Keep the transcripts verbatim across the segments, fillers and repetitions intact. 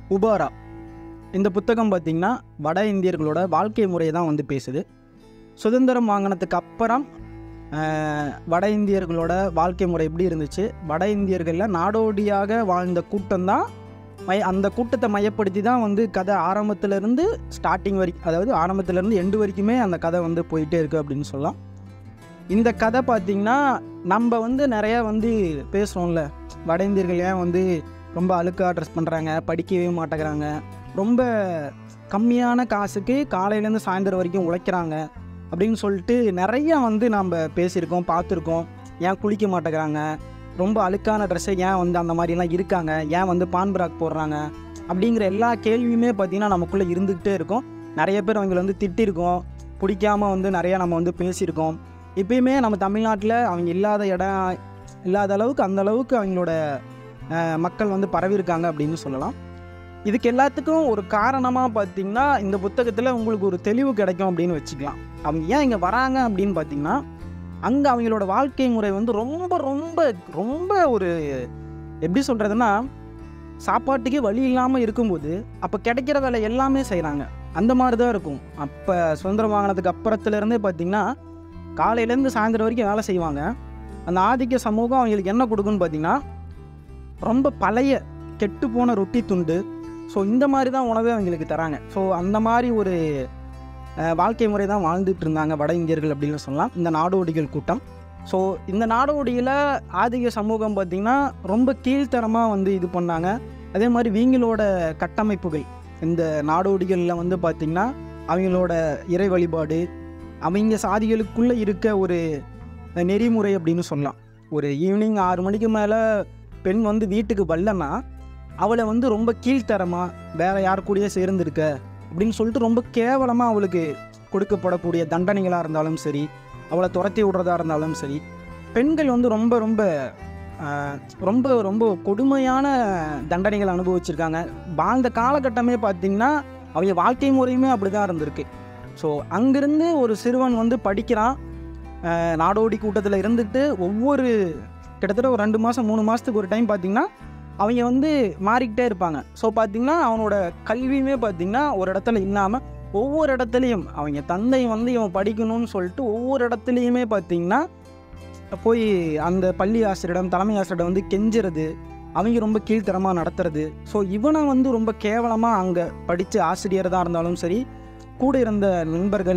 உபாரா இந்த புத்தகம் பார்த்திங்கன்னா வட இந்தியர்களோட வாழ்க்கை முறையை தான் வந்து பேசுது. சுதந்திரம் வாங்கினதுக்கு அப்புறம் வட இந்தியர்களோட வாழ்க்கை முறை எப்படி இருந்துச்சு, வட இந்தியர்களில் நாடோடியாக வாழ்ந்த கூட்டம்தான் மை அந்த கூட்டத்தை மையப்படுத்தி தான் வந்து கதை ஆரம்பத்திலேருந்து ஸ்டார்டிங் வரைக்கும், அதாவது ஆரம்பத்துலேருந்து எண்டு வரைக்குமே அந்த கதை வந்து போயிட்டே இருக்குது அப்படின்னு சொல்லலாம். இந்த கதை பார்த்திங்கன்னா நம்ம வந்து நிறையா வந்து பேசுகிறோம்ல, வட இந்தியர்கள் ஏன் வந்து ரொம்ப அழுக்காக ட்ரெஸ் பண்ணுறாங்க, படிக்கவே மாட்டேங்கிறாங்க, ரொம்ப கம்மியான காசுக்கு காலையிலேருந்து சாயந்தரம் வரைக்கும் உழைக்கிறாங்க அப்படின்னு சொல்லிட்டு நிறையா வந்து நம்ம பேசியிருக்கோம், பார்த்துருக்கோம். ஏன் குளிக்க மாட்டேங்கிறாங்க, ரொம்ப அழுக்கான ட்ரெஸ்ஸை ஏன் வந்து அந்த மாதிரிலாம் இருக்காங்க, ஏன் வந்து பான்பராக் போடுறாங்க அப்படிங்கிற எல்லா கேள்வியுமே பார்த்திங்கன்னா நமக்குள்ளே இருந்துக்கிட்டே இருக்கும். நிறைய பேர் அவங்களை வந்து திட்டிருக்கோம், பிடிக்காமல் வந்து நிறையா நம்ம வந்து பேசியிருக்கோம். இப்போயுமே நம்ம தமிழ்நாட்டில் அவங்க இல்லாத இடம் இல்லாத அளவுக்கு அந்த அளவுக்கு அவங்களோட மக்கள் வந்து பரவியிருக்காங்க அப்படின்னு சொல்லலாம். இதுக்கு எல்லாத்துக்கும் ஒரு காரணமாக பார்த்திங்கன்னா இந்த புத்தகத்தில் உங்களுக்கு ஒரு தெளிவு கிடைக்கும் அப்படின்னு வச்சுக்கலாம். அவங்க ஏன் இங்கே வராங்க அப்படின்னு பார்த்திங்கன்னா, அங்கே அவங்களோட வாழ்க்கை முறை வந்து ரொம்ப ரொம்ப ரொம்ப ஒரு எப்படி சொல்கிறதுன்னா, சாப்பாட்டுக்கே வழி இல்லாமல் இருக்கும்போது அப்போ கிடைக்கிற வேலை எல்லாமே செய்கிறாங்க. அந்த மாதிரி தான் இருக்கும். அப்போ சுதந்திரம் வாங்கினதுக்கு அப்புறத்துலேருந்தே பார்த்திங்கன்னா காலையிலேருந்து சாயந்தரம் வரைக்கும் வேலை செய்வாங்க. அந்த ஆதிக்க சமூகம் அவங்களுக்கு என்ன கொடுக்குன்னு பார்த்திங்கன்னா, ரொம்ப பழைய கெட்டு போன ரொட்டி துண்டு, ஸோ இந்த மாதிரி தான் உணவே அவங்களுக்கு தராங்க. ஸோ அந்த மாதிரி ஒரு வாழ்க்கை முறை தான் வாழ்ந்துட்டு இருந்தாங்க வட இந்தியர்கள் அப்படின்னு சொல்லலாம், இந்த நாடோடிகள் கூட்டம். ஸோ இந்த நாடோடியில் ஆதிக்க சமூகம் பார்த்திங்கன்னா ரொம்ப கீழ்த்தரமாக வந்து இது பண்ணாங்க. அதே மாதிரி வீங்களோட கட்டமைப்புகள் இந்த நாடோடிகளில் வந்து பார்த்திங்கன்னா அவங்களோட இறை வழிபாடு, அவங்க சாதிகளுக்குள்ளே இருக்க ஒரு நெறிமுறை அப்படின்னு சொல்லலாம். ஒரு ஈவினிங் ஆறு மணிக்கு மேலே பெண் வந்து வீட்டுக்கு வரலன்னா அவளை வந்து ரொம்ப கீழ்த்தரமாக வேறு யார் கூடயே சேர்ந்துருக்க அப்படின்னு சொல்லிட்டு ரொம்ப கேவலமாக அவளுக்கு கொடுக்கப்படக்கூடிய தண்டனைகளாக இருந்தாலும் சரி, அவளை துரத்தி விடுறதா இருந்தாலும் சரி, பெண்கள் வந்து ரொம்ப ரொம்ப ரொம்ப ரொம்ப கொடுமையான தண்டனைகள் அனுபவிச்சிருக்காங்க. வாழ்ந்த காலகட்டமே பார்த்திங்கன்னா அவங்க வாழ்க்கை முறையுமே அப்படி தான் இருந்திருக்கு. ஸோ அங்கேருந்து ஒரு சிறுவன் வந்து படிக்கிறான், நாடோடி கூட்டத்தில் இருந்துட்டு ஒவ்வொரு கிட்டத்தட்ட ஒரு ரெண்டு மாதம் மூணு மாதத்துக்கு ஒரு டைம் பார்த்திங்கன்னா அவங்க வந்து மாறிக்கிட்டே இருப்பாங்க. ஸோ பார்த்திங்கன்னா அவனோட கல்வியுமே பார்த்திங்கன்னா ஒரு இடத்துல இல்லாமல் ஒவ்வொரு இடத்துலையும் அவங்க தந்தை வந்து இவன் படிக்கணும்னு சொல்லிட்டு ஒவ்வொரு இடத்துலையுமே பார்த்திங்கன்னா போய் அந்த பள்ளி ஆசிரியரிடம் தலைமை ஆசிரியரிடம் வந்து கெஞ்சுறது, அவங்க ரொம்ப கீழ்த்தரமாக நடத்துறது. ஸோ இவனை வந்து ரொம்ப கேவலமாக அங்கே படித்த ஆசிரியர் தான் இருந்தாலும் சரி, கூட இருந்த நண்பர்கள்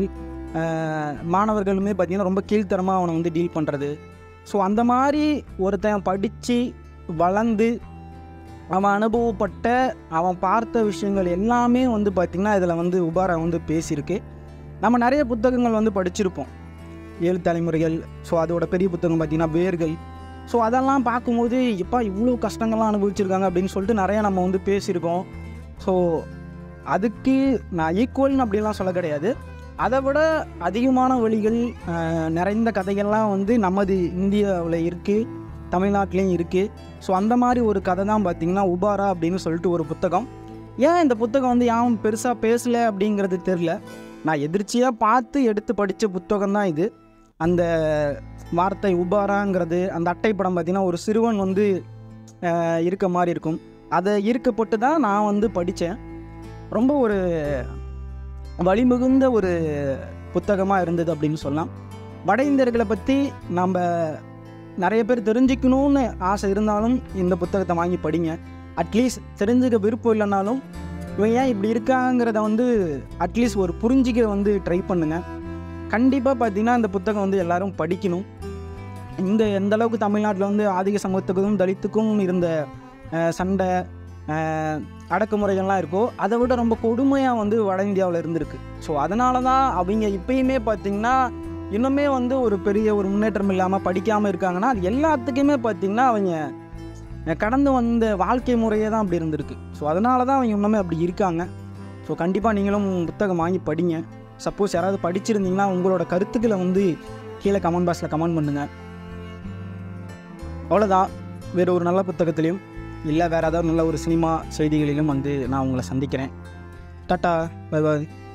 மாணவர்களுமே பார்த்திங்கன்னா ரொம்ப கீழ்த்தரமாக அவனை வந்து டீல் பண்ணுறது. ஸோ அந்த மாதிரி ஒருத்தன் படித்து வளர்ந்து அவன் அனுபவப்பட்ட அவன் பார்த்த விஷயங்கள் எல்லாமே வந்து பார்த்திங்கன்னா இதில் வந்து உபாரா வந்து பேசியிருக்கு. நம்ம நிறைய புத்தகங்கள் வந்து படிச்சிருப்போம், ஏழு தலைமுறைகள். ஸோ அதோட பெரிய புத்தகம் பார்த்திங்கன்னா வேர்கள். ஸோ அதெல்லாம் பார்க்கும்போது எப்போ இவ்வளோ கஷ்டங்கள்லாம் அனுபவிச்சிருக்காங்க அப்படின்னு சொல்லிட்டு நிறையா நம்ம வந்து பேசியிருக்கோம். ஸோ அதுக்கு நான் ஈக்குவல்னு அப்படிலாம் சொல்ல கிடையாது, அதை விட அதிகமான வழிகள் நிறைந்த கதைகள்லாம் வந்து நமது இந்தியாவில் இருக்குது, தமிழ்நாட்டிலையும் இருக்குது. ஸோ அந்த மாதிரி ஒரு கதை தான் பார்த்திங்கன்னா உபாரா அப்படின்னு சொல்லிட்டு ஒரு புத்தகம். ஏன் இந்த புத்தகம் வந்து யாரும் பெருசாக பேசலை அப்படிங்கிறது தெரில. நான் எதிர்ச்சியாக பார்த்து எடுத்து படித்த புத்தகம் தான் இது. அந்த வார்த்தை உபாராங்கிறது அந்த அட்டைப்படம் பார்த்திங்கன்னா ஒரு சிறுவன் வந்து இருக்க மாதிரி இருக்கும், அதை ஈர்க்கப்பட்டு தான் நான் வந்து படித்தேன். ரொம்ப ஒரு வழிமிகுந்த ஒரு புத்தகமாக இருந்தது அப்படின்னு சொல்லலாம். வட இந்தியர்களை பற்றி நம்ம நிறைய பேர் தெரிஞ்சுக்கணுன்னு ஆசை இருந்தாலும் இந்த புத்தகத்தை வாங்கி படிங்க. அட்லீஸ்ட் தெரிஞ்சுக்க விருப்பம் இல்லைனாலும் இவன் ஏன் இப்படி இருக்காங்கிறத வந்து அட்லீஸ்ட் ஒரு புரிஞ்சிக்க வந்து ட்ரை பண்ணுங்கள். கண்டிப்பாக பார்த்திங்கன்னா இந்த புத்தகம் வந்து எல்லோரும் படிக்கணும். இந்த எந்த அளவுக்கு தமிழ்நாட்டில் வந்து ஆதிக்க சமூகத்துக்கும் தலித்துக்கும் இருந்த சண்டை அடக்குமுறைகள்லாம் இருக்கோ அதை விட ரொம்ப கொடுமையாக வந்து வட இந்தியாவில் இருந்திருக்கு. ஸோ அதனால தான் அவங்க இப்போயுமே பார்த்திங்கன்னா இன்னுமே வந்து ஒரு பெரிய ஒரு முன்னேற்றம் இல்லாமல் படிக்காமல் இருக்காங்கன்னா அது எல்லாத்துக்குமே பார்த்திங்கன்னா அவங்க கடந்து வந்த வாழ்க்கை முறையே தான் அப்படி இருந்திருக்கு. ஸோ அதனால தான் அவங்க இன்னுமே அப்படி இருக்காங்க. ஸோ கண்டிப்பாக நீங்களும் புத்தகம் வாங்கி படிங்க. சப்போஸ் யாராவது படிச்சிருந்தீங்கன்னா உங்களோட கருத்துக்களை வந்து கீழே கமெண்ட் பாக்ஸில் கமெண்ட் பண்ணுங்கள். அவ்வளோதான். வேறு ஒரு நல்ல புத்தகத்திலையும் இல்லை வேறு ஏதாவது நல்ல ஒரு சினிமா செய்திகளிலும் வந்து நான் உங்களை சந்திக்கிறேன். டாட்டா, பை பாய்.